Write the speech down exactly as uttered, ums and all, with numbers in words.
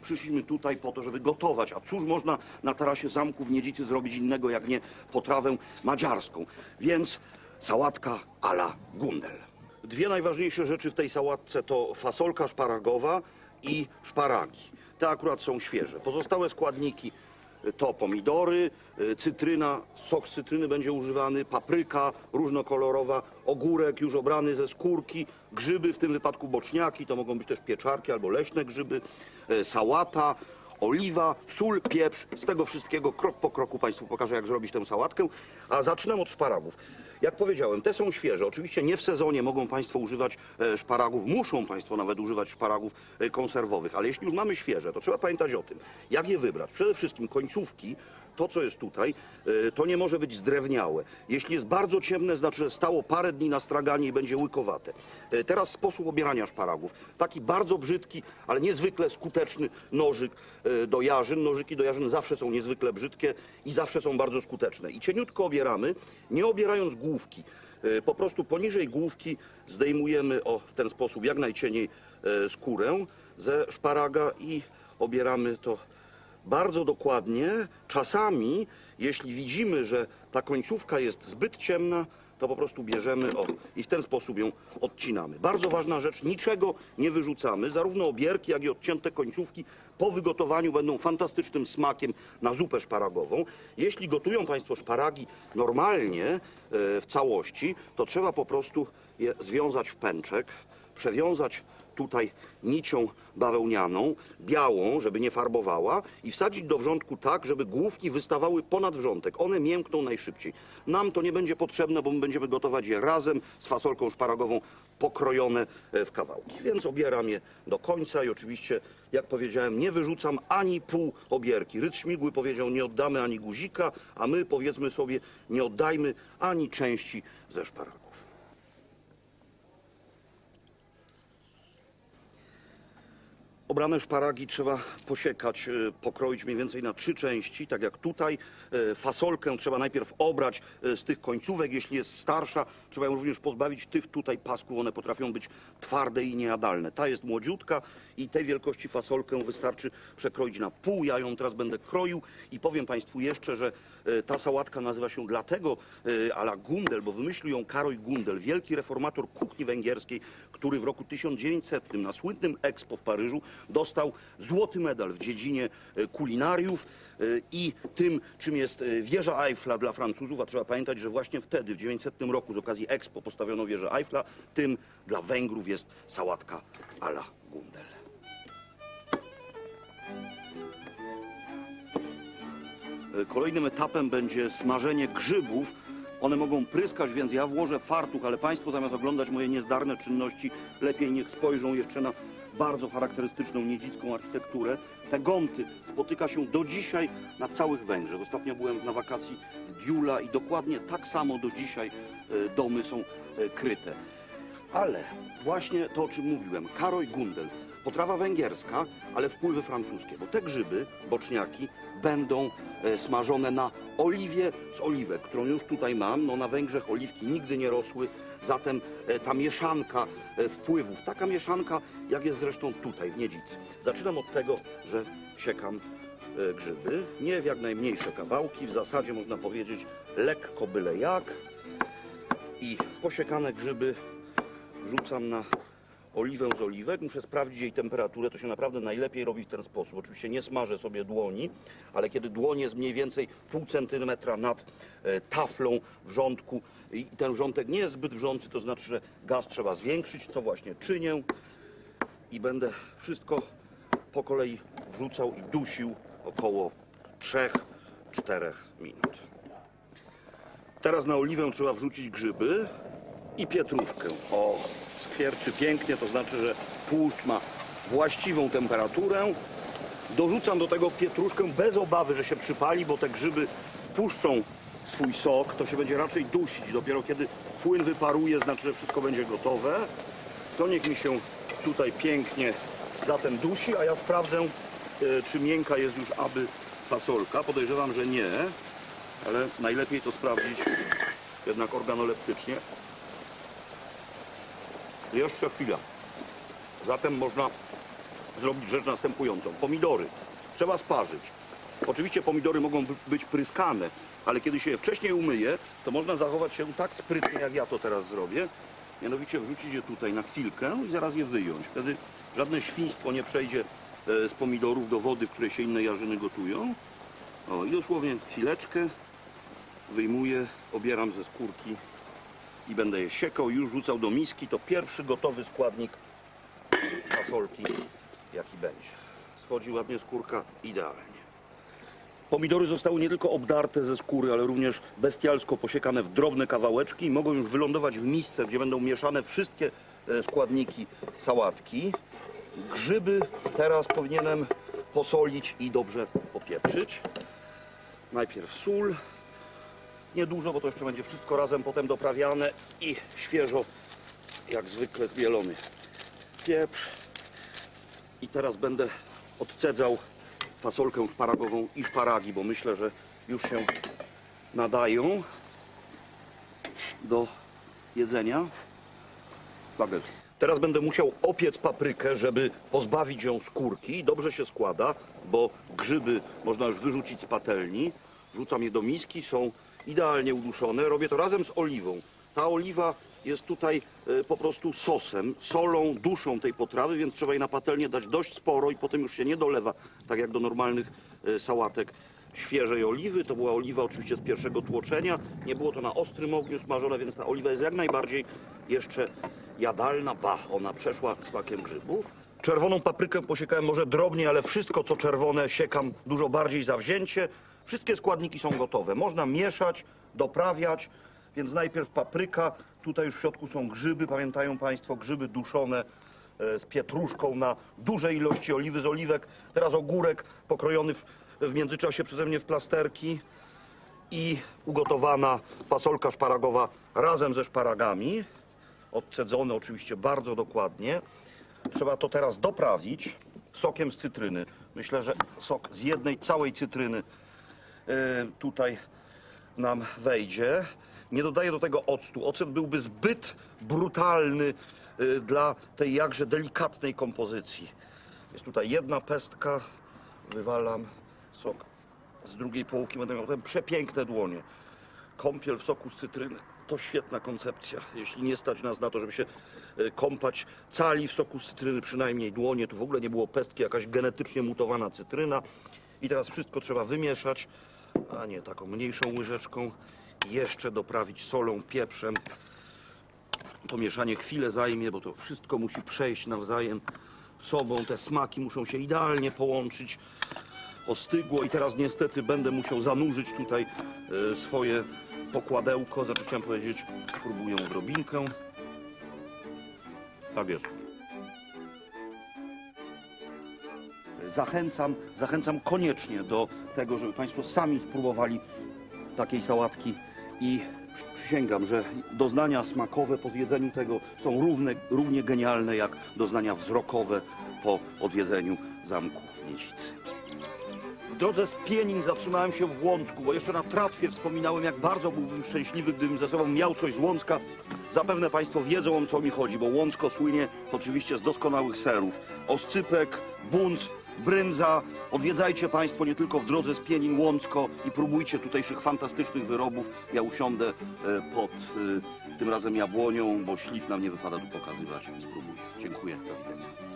przyszliśmy tutaj po to, żeby gotować. A cóż można na tarasie zamku w Niedzicy zrobić innego, jak nie potrawę madziarską. Więc sałatka à la Gundel. Dwie najważniejsze rzeczy w tej sałatce to fasolka szparagowa i szparagi. Te akurat są świeże. Pozostałe składniki to pomidory, cytryna, sok z cytryny będzie używany, papryka różnokolorowa, ogórek już obrany ze skórki, grzyby, w tym wypadku boczniaki, to mogą być też pieczarki albo leśne grzyby, sałata, oliwa, sól, pieprz. Z tego wszystkiego krok po kroku Państwu pokażę, jak zrobić tę sałatkę. A zaczynam od szparagów. Jak powiedziałem, te są świeże. Oczywiście nie w sezonie mogą Państwo używać szparagów, muszą Państwo nawet używać szparagów konserwowych, ale jeśli już mamy świeże, to trzeba pamiętać o tym, jak je wybrać. Przede wszystkim końcówki, to co jest tutaj, to nie może być zdrewniałe. Jeśli jest bardzo ciemne, znaczy, że stało parę dni na straganie i będzie łykowate. Teraz sposób obierania szparagów. Taki bardzo brzydki, ale niezwykle skuteczny nożyk do jarzyn. Nożyki do jarzyn zawsze są niezwykle brzydkie i zawsze są bardzo skuteczne. I cieniutko obieramy, nie obierając główki. Po prostu poniżej główki zdejmujemy o, w ten sposób jak najcieniej skórę ze szparaga i obieramy to bardzo dokładnie. Czasami, jeśli widzimy, że ta końcówka jest zbyt ciemna, to po prostu bierzemy o, i w ten sposób ją odcinamy. Bardzo ważna rzecz, niczego nie wyrzucamy. Zarówno obierki, jak i odcięte końcówki po wygotowaniu będą fantastycznym smakiem na zupę szparagową. Jeśli gotują Państwo szparagi normalnie e, w całości, to trzeba po prostu je związać w pęczek, przewiązać tutaj nicią bawełnianą, białą, żeby nie farbowała i wsadzić do wrzątku tak, żeby główki wystawały ponad wrzątek. One miękną najszybciej. Nam to nie będzie potrzebne, bo my będziemy gotować je razem z fasolką szparagową pokrojone w kawałki. Więc obieram je do końca i oczywiście, jak powiedziałem, nie wyrzucam ani pół obierki. Rydz Śmigły powiedział, nie oddamy ani guzika, a my powiedzmy sobie, nie oddajmy ani części ze szparagów. Obrane szparagi trzeba posiekać, pokroić mniej więcej na trzy części, tak jak tutaj. Fasolkę trzeba najpierw obrać z tych końcówek. Jeśli jest starsza, trzeba ją również pozbawić tych tutaj pasków. One potrafią być twarde i niejadalne. Ta jest młodziutka i tej wielkości fasolkę wystarczy przekroić na pół. Ja ją teraz będę kroił i powiem Państwu jeszcze, że ta sałatka nazywa się dlatego à la Gundel, bo wymyślił ją Karol Gundel, wielki reformator kuchni węgierskiej, który w roku tysiąc dziewięćsetnym na słynnym Expo w Paryżu dostał złoty medal w dziedzinie kulinariów i tym, czym jest wieża Eiffla dla Francuzów, a trzeba pamiętać, że właśnie wtedy, w tysiąc dziewięćsetnym roku z okazji Expo postawiono wieżę Eiffla, tym dla Węgrów jest sałatka à la Gundel. Kolejnym etapem będzie smażenie grzybów. One mogą pryskać, więc ja włożę fartuch, ale Państwo zamiast oglądać moje niezdarne czynności, lepiej niech spojrzą jeszcze na bardzo charakterystyczną niedzicką architekturę. Te gonty spotyka się do dzisiaj na całych Węgrzech. Ostatnio byłem na wakacji w Diula i dokładnie tak samo do dzisiaj domy są kryte. Ale właśnie to, o czym mówiłem, Karol Gundel, potrawa węgierska, ale wpływy francuskie, bo te grzyby, boczniaki, będą smażone na oliwie z oliwek, którą już tutaj mam. No, na Węgrzech oliwki nigdy nie rosły, zatem ta mieszanka wpływów, taka mieszanka, jak jest zresztą tutaj w Niedzicy. Zaczynam od tego, że siekam grzyby, nie w jak najmniejsze kawałki, w zasadzie można powiedzieć lekko byle jak, i posiekane grzyby wrzucam na oliwę z oliwek. Muszę sprawdzić jej temperaturę, to się naprawdę najlepiej robi w ten sposób. Oczywiście nie smażę sobie dłoni, ale kiedy dłoń jest mniej więcej pół centymetra nad e, taflą wrzątku i ten wrzątek nie jest zbyt wrzący, to znaczy, że gaz trzeba zwiększyć, to właśnie czynię i będę wszystko po kolei wrzucał i dusił około trzech czterech minut. Teraz na oliwę trzeba wrzucić grzyby i pietruszkę. O, skwierczy pięknie, to znaczy, że tłuszcz ma właściwą temperaturę. Dorzucam do tego pietruszkę bez obawy, że się przypali, bo te grzyby puszczą swój sok, to się będzie raczej dusić. Dopiero kiedy płyn wyparuje, znaczy, że wszystko będzie gotowe. To niech mi się tutaj pięknie zatem dusi, a ja sprawdzę, czy miękka jest już aby fasolka. Podejrzewam, że nie, ale najlepiej to sprawdzić jednak organoleptycznie. Jeszcze chwila. Zatem można zrobić rzecz następującą. Pomidory trzeba sparzyć. Oczywiście pomidory mogą by- być pryskane, ale kiedy się je wcześniej umyje, to można zachować się tak sprytnie, jak ja to teraz zrobię. Mianowicie wrzucić je tutaj na chwilkę i zaraz je wyjąć. Wtedy żadne świństwo nie przejdzie e, z pomidorów do wody, w której się inne jarzyny gotują. O, i dosłownie chwileczkę wyjmuję, obieram ze skórki i będę je siekał i już rzucał do miski. To pierwszy gotowy składnik fasolki, jaki będzie. Schodzi ładnie skórka, idealnie. Pomidory zostały nie tylko obdarte ze skóry, ale również bestialsko posiekane w drobne kawałeczki i mogą już wylądować w misce, gdzie będą mieszane wszystkie e, składniki sałatki. Grzyby teraz powinienem posolić i dobrze popieprzyć. Najpierw sól, niedużo, bo to jeszcze będzie wszystko razem potem doprawiane, i świeżo, jak zwykle, zmielony pieprz. I teraz będę odcedzał fasolkę szparagową i szparagi, bo myślę, że już się nadają do jedzenia. Baget. Teraz będę musiał opiec paprykę, żeby pozbawić ją skórki. Dobrze się składa, bo grzyby można już wyrzucić z patelni. Wrzucam je do miski, są idealnie uduszone. Robię to razem z oliwą. Ta oliwa jest tutaj e, po prostu sosem, solą, duszą tej potrawy, więc trzeba jej na patelnię dać dość sporo i potem już się nie dolewa, tak jak do normalnych e, sałatek, świeżej oliwy. To była oliwa oczywiście z pierwszego tłoczenia. Nie było to na ostrym ogniu smażone, więc ta oliwa jest jak najbardziej jeszcze jadalna. Ba, ona przeszła smakiem grzybów. Czerwoną paprykę posiekałem może drobniej, ale wszystko co czerwone siekam dużo bardziej zawzięcie. Wszystkie składniki są gotowe. Można mieszać, doprawiać, więc najpierw papryka. Tutaj już w środku są grzyby. Pamiętają Państwo, grzyby duszone e, z pietruszką na dużej ilości oliwy z oliwek. Teraz ogórek pokrojony w, w międzyczasie przeze mnie w plasterki i ugotowana fasolka szparagowa razem ze szparagami. Odcedzone oczywiście bardzo dokładnie. Trzeba to teraz doprawić sokiem z cytryny. Myślę, że sok z jednej całej cytryny e, tutaj nam wejdzie. Nie dodaję do tego octu. Ocet byłby zbyt brutalny y, dla tej jakże delikatnej kompozycji. Jest tutaj jedna pestka. Wywalam sok z drugiej połówki. Będę miał potem przepiękne dłonie. Kąpiel w soku z cytryny to świetna koncepcja. Jeśli nie stać nas na to, żeby się y, kąpać cali w soku z cytryny, przynajmniej dłonie, tu w ogóle nie było pestki, jakaś genetycznie mutowana cytryna. I teraz wszystko trzeba wymieszać, a nie taką mniejszą łyżeczką. Jeszcze doprawić solą, pieprzem. To mieszanie chwilę zajmie, bo to wszystko musi przejść nawzajem sobą. Te smaki muszą się idealnie połączyć. Ostygło i teraz niestety będę musiał zanurzyć tutaj e, swoje pokładełko. Znaczy chciałem powiedzieć, spróbuję odrobinkę. Tak jest. Zachęcam, zachęcam koniecznie do tego, żeby Państwo sami spróbowali takiej sałatki i przysięgam, że doznania smakowe po zjedzeniu tego są równe, równie genialne jak doznania wzrokowe po odwiedzeniu zamku w Niecicy. W drodze z Pienin zatrzymałem się w Łącku, bo jeszcze na tratwie wspominałem, jak bardzo byłbym szczęśliwy, gdybym ze sobą miał coś z Łącka. Zapewne Państwo wiedzą, o co mi chodzi, bo Łącko słynie oczywiście z doskonałych serów. Oscypek, bunc, brędza. Odwiedzajcie Państwo nie tylko w drodze z Pienin Łącko i próbujcie tutejszych fantastycznych wyrobów. Ja usiądę e, pod e, tym razem jabłonią, bo śliw nam nie wypada tu pokazywać. Spróbuję. Dziękuję. Do widzenia.